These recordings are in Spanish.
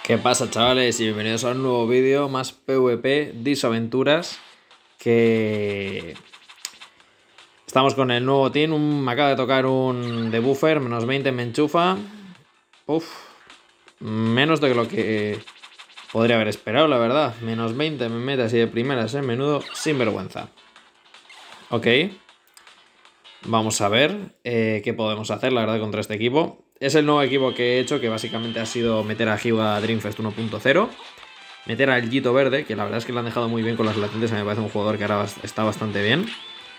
¿Qué pasa, chavales? Y bienvenidos a un nuevo vídeo más PvP Disaventuras. Que estamos con el nuevo team. Me acaba de tocar un debuffer, menos 20 me enchufa. Uf, menos de lo que podría haber esperado, la verdad. Menos 20 me mete así de primeras, menudo sinvergüenza. Ok. Vamos a ver qué podemos hacer, la verdad, contra este equipo. Es el nuevo equipo que he hecho, que básicamente ha sido meter a Hyuga a Dreamfest 1.0. Meter al Jito Verde, que la verdad es que lo han dejado muy bien con las latentes. Me parece un jugador que ahora está bastante bien.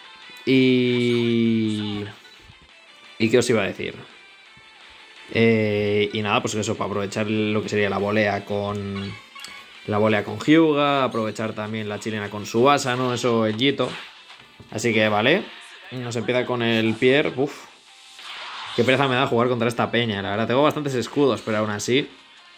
¿Y qué os iba a decir? Y nada, pues eso, para aprovechar lo que sería la volea con Hyuga. Aprovechar también la chilena con Subasa, ¿no? Eso, el Jito. Así que vale. Nos empieza con el Pierre. Uf. Qué pereza me da jugar contra esta peña, la verdad. Tengo bastantes escudos, pero aún así...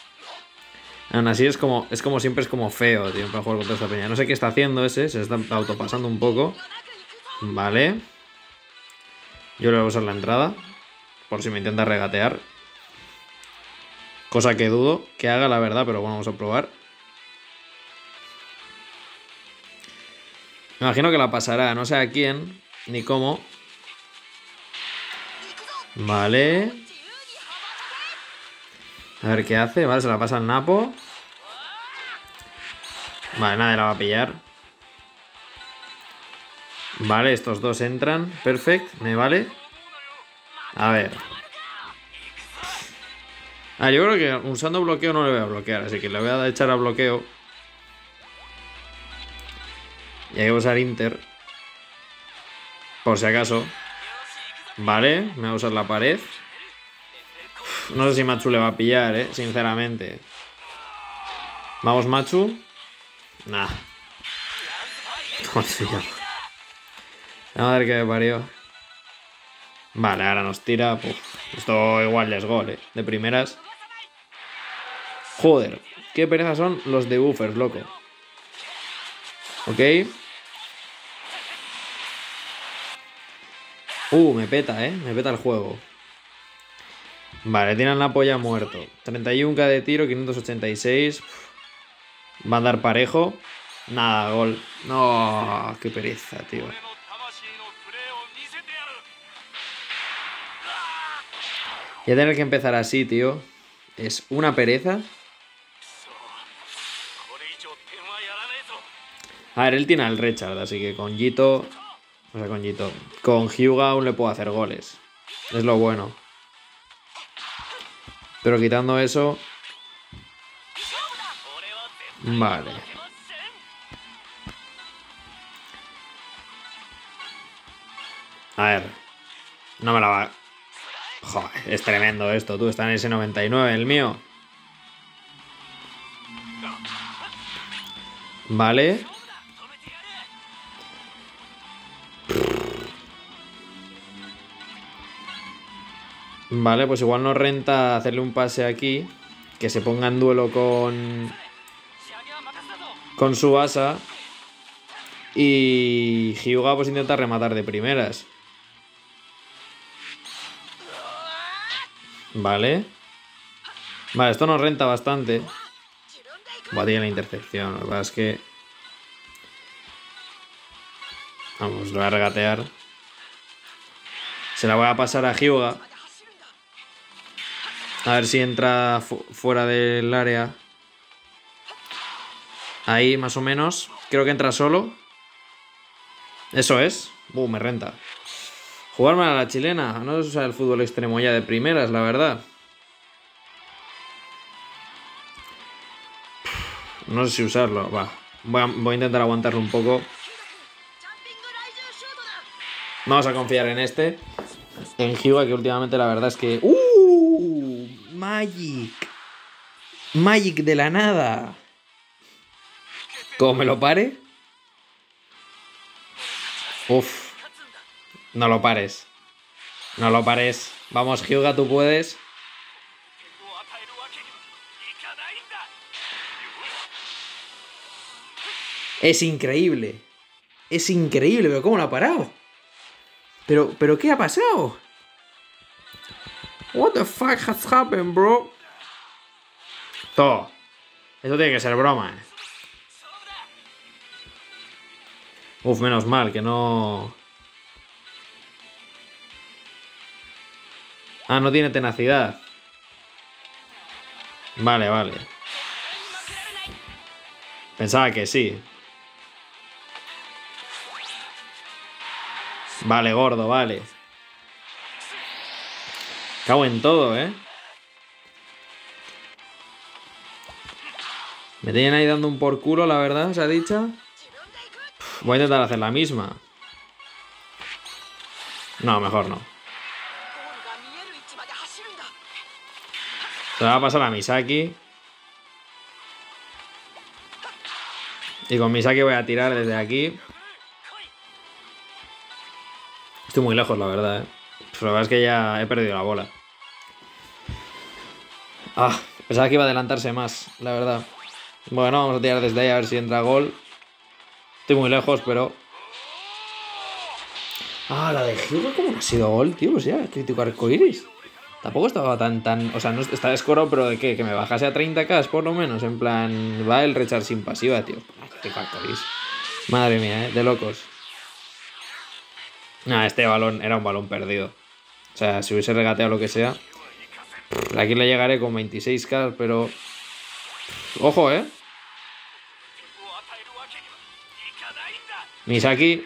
es como siempre, es como feo, tío, para jugar contra esta peña. No sé qué está haciendo ese, se está autopasando un poco. Vale. Yo le voy a usar la entrada, por si me intenta regatear. Cosa que dudo que haga, la verdad, pero bueno, vamos a probar. Me imagino que la pasará, no sé a quién, ni cómo. Vale. A ver qué hace. Vale, se la pasa al Napo. Vale, nadie la va a pillar. Vale, estos dos entran. Perfecto, me vale. A ver. Yo creo que usando bloqueo no le voy a bloquear, así que le voy a echar a bloqueo. Y hay que usar Inter. Por si acaso. Vale, me va a usar la pared. No sé si Machu le va a pillar, sinceramente. Vamos, Machu. Nah. Vamos a ver qué me parió. Vale, ahora nos tira. Uf, esto igual es gol, de primeras. Joder, qué pereza son los debuffers, loco. Ok. Me peta, me peta el juego. Vale, tienen la polla muerto. 31k de tiro, 586. Va a dar parejo. Nada, gol. No, qué pereza, tío. Y a tener que empezar así, tío. Es una pereza. A ver, él tiene al Rechard, así que con Jito... O sea, con Jito. Con Hyuga aún le puedo hacer goles. Es lo bueno. Pero quitando eso... Vale. A ver. No me la va... Joder, es tremendo esto, tú. Está en ese 99, el mío. Vale. Vale, pues igual nos renta hacerle un pase aquí. Que se ponga en duelo con Subasa. Y Hyuga pues intenta rematar de primeras. Vale. Vale, esto nos renta bastante. Buah, tiene la intercepción. La verdad es que... Vamos, lo voy a regatear. Se la voy a pasar a Hyuga. A ver si entra fuera del área. Ahí, más o menos. Creo que entra solo. Eso es. Me renta. Jugarme a la chilena. No es usar el fútbol extremo ya de primeras, la verdad. No sé si usarlo. Va. Voy a intentar aguantarlo un poco. Vamos a confiar en este. En Hyuga, que últimamente la verdad es que... Magic. Magic de la nada. ¿Cómo me lo pare? Uf. No lo pares. No lo pares. Vamos, Hyuga, tú puedes. Es increíble. Es increíble, pero ¿cómo lo ha parado? ¿Pero qué ha pasado? What the fuck has happened, bro? Todo. Esto tiene que ser broma, Uf, menos mal que no... Ah, no tiene tenacidad. Vale, vale. Pensaba que sí. Vale, gordo, vale. Cago en todo, Me tienen ahí dando un por culo, la verdad, se ha dicho. Voy a intentar hacer la misma. No, mejor no. Se la va a pasar a Misaki. Y con Misaki voy a tirar desde aquí. Estoy muy lejos, la verdad, Pero la verdad es que ya he perdido la bola. Ah, pensaba que iba a adelantarse más, la verdad. Bueno, vamos a tirar desde ahí a ver si entra gol. Estoy muy lejos, pero... Ah, la de Hyuga, ¿cómo no ha sido gol, tío? Pues ya, crítico arcoiris. Tampoco estaba tan... O sea, no está escorado, pero ¿de qué? Que me bajase a 30k por lo menos. En plan, va el rechar sin pasiva, tío. Crítico arcoiris. Madre mía, de locos. Nah, este balón era un balón perdido. O sea, si hubiese regateado lo que sea. Aquí le llegaré con 26k, pero... Ojo, Misaki.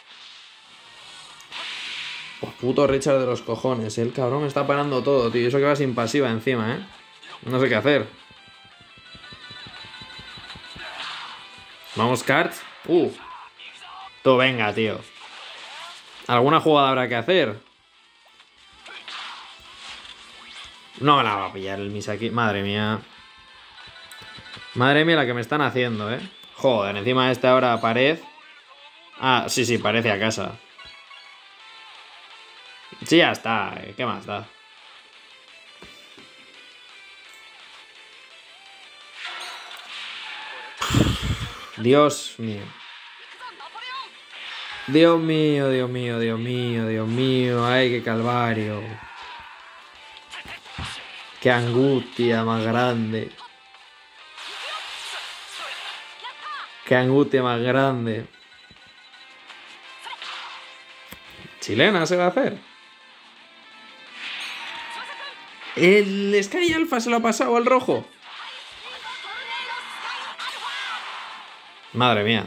Pues puto Richard de los cojones. El cabrón me está parando todo, tío. Eso que va sin pasiva encima, No sé qué hacer. Vamos, Kart. Tú venga, tío. ¿Alguna jugada habrá que hacer? No me la va a pillar el Misaki. Madre mía. Madre mía la que me están haciendo, Joder, encima de esta ahora pared. Ah, sí, parece a casa. Sí, ya está. ¿Qué más da? Dios mío. Dios mío, Dios mío, Dios mío, Dios mío. Ay, qué calvario. Qué angustia más grande. Qué angustia más grande. Chilena se va a hacer. El Sky Alpha se lo ha pasado al rojo. Madre mía.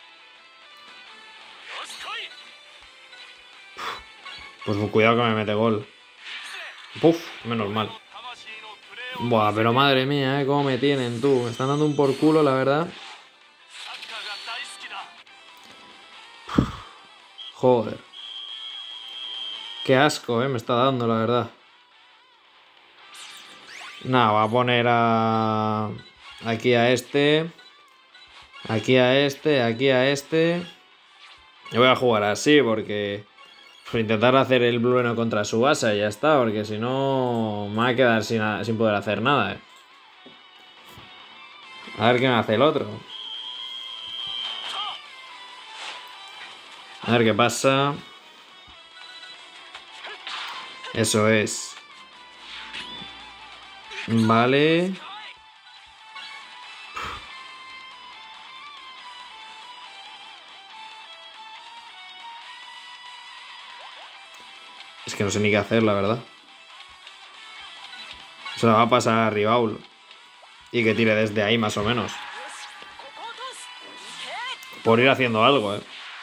Pues cuidado que me mete gol. Puf, menos mal. Buah, pero madre mía, cómo me tienen, tú. Me están dando un por culo, la verdad. Joder. Qué asco, me está dando, la verdad. Nada, va a poner a... Aquí a este. Aquí a este, aquí a este. Yo voy a jugar así porque... Por intentar hacer el Blueno contra Subasa y ya está, porque si no me va a quedar sin poder hacer nada, A ver qué me hace el otro. A ver qué pasa. Eso es. Vale. Es que no sé ni qué hacer, la verdad. Se la va a pasar a Ribaul. Y que tire desde ahí, más o menos. Por ir haciendo algo,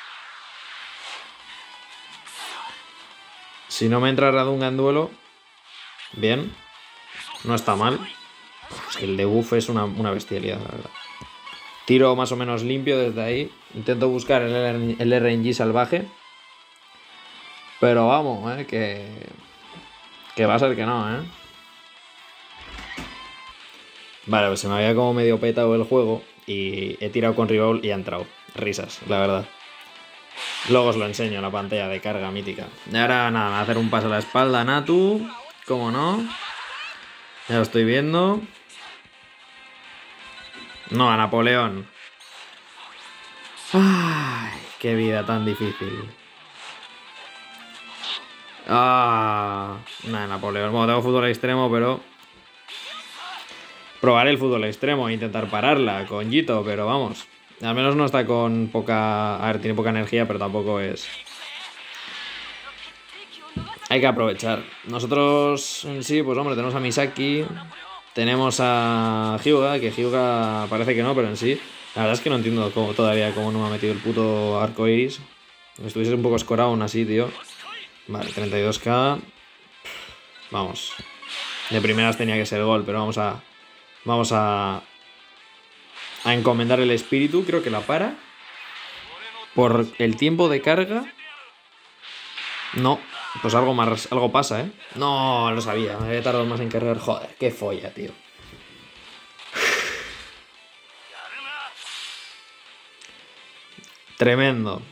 Si no me entra Radunga en duelo... Bien. No está mal. Es que el debuff es una bestialidad, la verdad. Tiro más o menos limpio desde ahí. Intento buscar el RNG salvaje. Pero vamos, que va a ser que no, Vale, pues se me había como medio petado el juego. Y he tirado con Ribaul y ha entrado. Risas, la verdad. Luego os lo enseño en la pantalla de carga mítica. Y ahora nada, hacer un paso a la espalda, Natu. ¿Cómo no? Ya lo estoy viendo. No, a Napoleón. Ay, qué vida tan difícil. Ah, nada, Napoleón. Bueno, tengo fútbol extremo, pero... probar el fútbol extremo e intentar pararla con Jito, pero vamos. Al menos no está con poca... A ver, tiene poca energía, pero tampoco es... Hay que aprovechar. Nosotros en sí, pues hombre, tenemos a Misaki, tenemos a Hyuga, que Hyuga parece que no, pero en sí... La verdad es que no entiendo todavía cómo no me ha metido el puto arco iris. Estuviese un poco escorado aún así, tío. Vale, 32k. Vamos. De primeras tenía que ser gol, pero vamos a encomendar el espíritu. Creo que la para. Por el tiempo de carga. No. Pues algo pasa, ¿eh? No, lo sabía. Me había tardado más en cargar. Joder, qué folla, tío. Tremendo.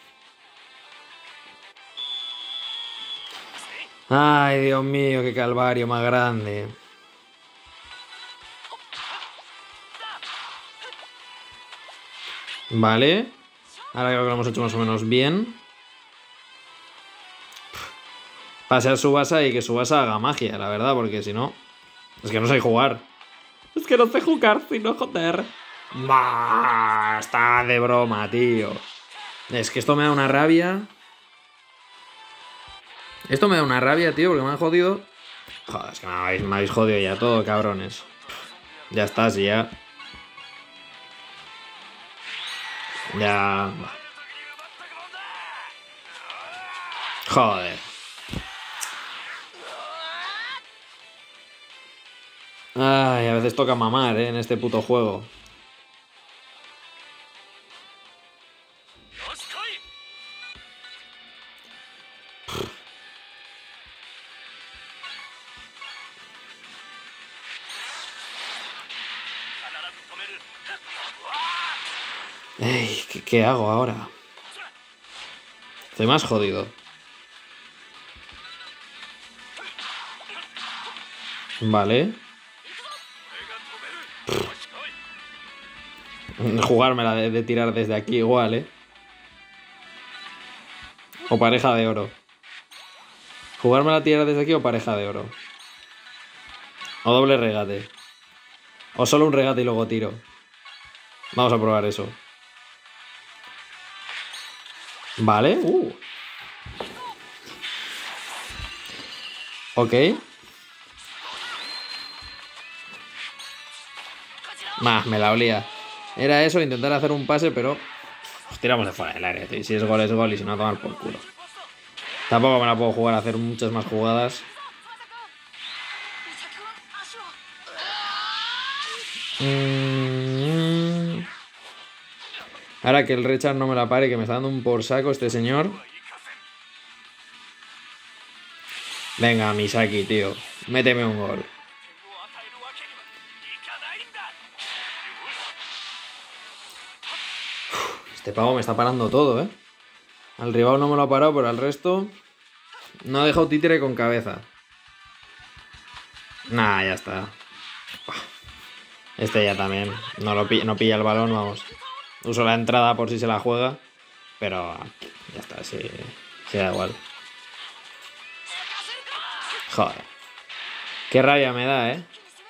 Ay, Dios mío, qué calvario más grande. Vale. Ahora creo que lo hemos hecho más o menos bien. Pase a Tsubasa y que Tsubasa haga magia, la verdad, porque si no... Es que no sé jugar. Es que no sé jugar, si no, joder. Bah, está de broma, tío. Es que esto me da una rabia. Esto me da una rabia, tío, porque me han jodido. Joder, es que me habéis jodido ya todo, cabrones. Ya está, sí, ya. Ya... Joder. Ay, a veces toca mamar, en este puto juego. Ey, ¿qué hago ahora? Estoy más jodido. Vale. Jugármela de tirar desde aquí igual, ¿eh? O pareja de oro. Jugármela a tirar desde aquí o pareja de oro. O doble regate. O solo un regate y luego tiro. Vamos a probar eso. Vale. Ok. Me la olía. Era eso, intentar hacer un pase, pero... Pues tiramos de fuera del área, tío. Si es gol, y si no, a tomar por culo. Tampoco me la puedo jugar a hacer muchas más jugadas. Ahora que el Richard no me la pare, que me está dando un por saco este señor. Venga, Misaki, tío. Méteme un gol. Este pavo me está parando todo, ¿eh? Al rival no me lo ha parado, pero al resto... No ha dejado títere con cabeza. Nah, ya está. Este ya también. No pilla el balón, vamos. Uso la entrada por si se la juega. Pero ya está, sí da igual. Joder. Qué rabia me da, ¿eh?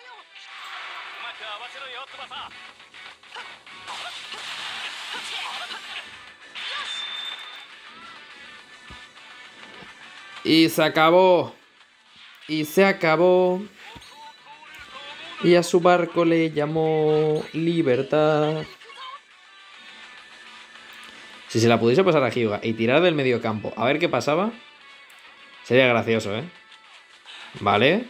Y se acabó. Y se acabó. Y a su barco le llamó Libertad. Si se la pudiese pasar a Hyuga y tirar del medio campo a ver qué pasaba, sería gracioso, ¿eh? Vale.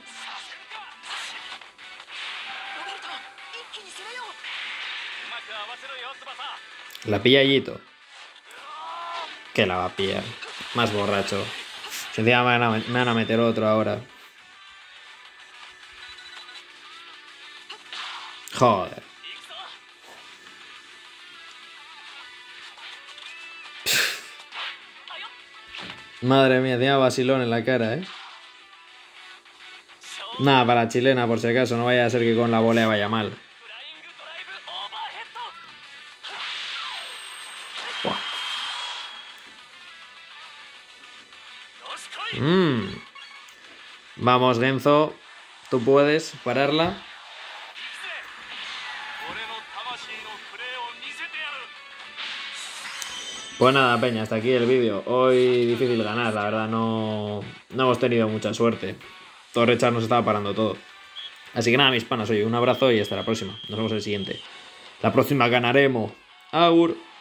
La pilla Jito. Que la va a pillar. Más borracho. Si encima me van a meter otro ahora. Joder. Madre mía, tenía vacilón en la cara, ¿eh? Nada, para la chilena, por si acaso. No vaya a ser que con la volea vaya mal. Vamos, Genzo. Tú puedes pararla. Pues nada, peña, hasta aquí el vídeo. Hoy difícil ganar, la verdad, no hemos tenido mucha suerte. Torrechar nos estaba parando todo. Así que nada, mis panas, oye, un abrazo y hasta la próxima. Nos vemos en el siguiente. La próxima ganaremos. Agur.